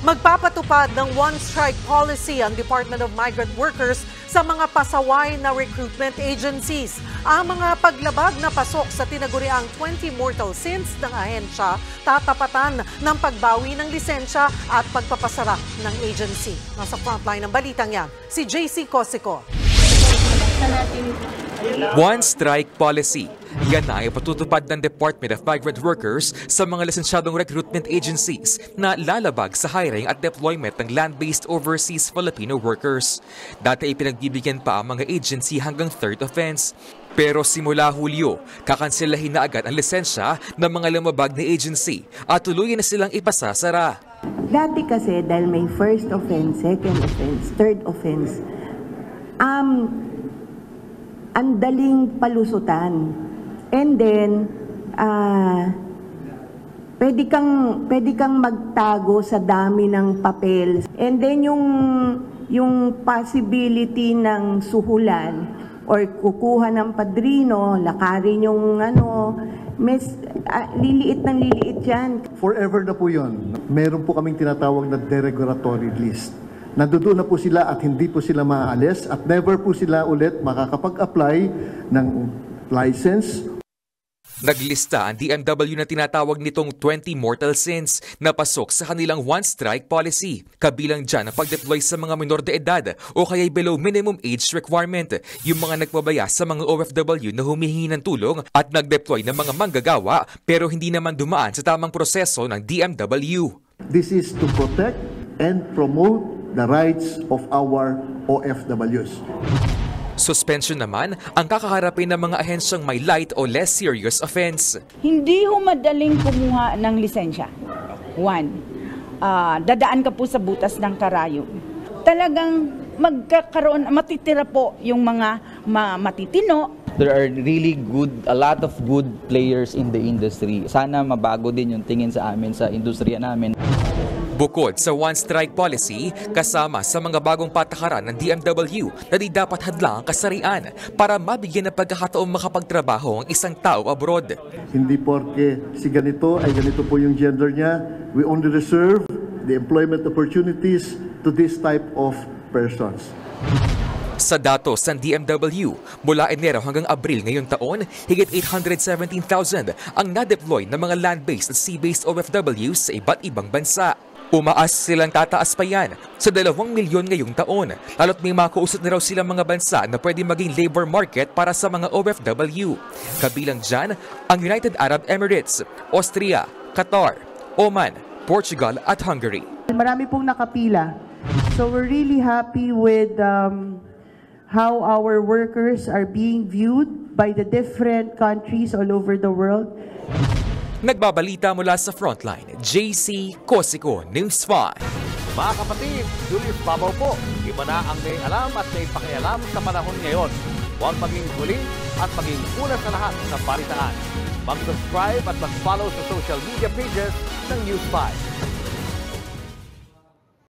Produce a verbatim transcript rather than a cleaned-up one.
Magpapatupad ng one-strike policy ang Department of Migrant Workers sa mga pasaway na recruitment agencies. Ang mga paglabag na pasok sa tinaguriang twenty mortal sins ng ahensya, tatapatan ng pagbawi ng lisensya at pagpapasara ng agency. Nasa frontline ng balitang yan, si J C Cosico. One-strike policy. Yan na ay patutupad ng Department of Migrant Workers sa mga lisensyadong recruitment agencies na lalabag sa hiring at deployment ng land-based overseas Filipino workers. Dati ay pinagbibigyan pa ang mga agency hanggang third offense. Pero simula Hulyo, kakansilahin na agad ang lisensya ng mga lumabag na agency at tuluyan na silang ipasasara. Dati kasi dahil may first offense, second offense, third offense, um, ang daling palusutan. And then, uh, pwede kang, pwede kang magtago sa dami ng papel. And then yung, yung possibility ng suhulan or kukuha ng padrino, lakarin yung ano, mes, uh, liliit ng liliit yan. Forever na po yun. Meron po kaming tinatawag na deregulatory list. Nandoon na po sila at hindi po sila maaalis at never po sila ulit makakapag-apply ng license. Naglista ang D M W na tinatawag nitong twenty mortal sins na pasok sa kanilang one-strike policy. Kabilang dyan ang pag-deploy sa mga minor de edad o kaya'y below minimum age requirement, yung mga nagpabaya sa mga O F W na humihingi ng tulong at nag-deploy ng mga manggagawa pero hindi naman dumaan sa tamang proseso ng D M W. This is to protect and promote the rights of our O F Ws. Suspension naman ang kakaharapin ng mga ahensyang may light o less serious offense. Hindi ho madaling kumuha ng lisensya. One, uh, dadaan ka po sa butas ng karayom. Talagang magkakaroon, matitira po yung mga ma matitino. There are really good, a lot of good players in the industry. Sana mabago din yung tingin sa amin sa industriya namin. Bukod sa one-strike policy, kasama sa mga bagong patakaran ng D M W na di dapat hadlang ang kasarian para mabigyan ng pagkakataong makapagtrabaho ang isang tao abroad. Hindi porke si ganito ay ganito po yung gender niya, we only reserve the employment opportunities to this type of persons. Sa datos ng D M W, mula Enero hanggang Abril ngayong taon, higit eight hundred seventeen thousand ang na-deploy ng mga land-based at sea-based O F Ws sa iba't ibang bansa. Umaas silang tataas pa yan sa dalawang milyon ngayong taon, lalo't may makausap na raw silang mga bansa na pwede maging labor market para sa mga O F W. Kabilang dyan ang United Arab Emirates, Austria, Qatar, Oman, Portugal at Hungary. Marami pong nakapila. So we're really happy with um, how our workers are being viewed by the different countries all over the world. Nagbabalita mula sa Frontline, J C Cosico, News five. Mga kapatid, Julius Babaw po. Iba na ang may alam at may pakialam sa panahon ngayon. Huwag maging huli at maging una sa lahat ng balitaan. Mag-subscribe at mag-follow sa social media pages ng News five.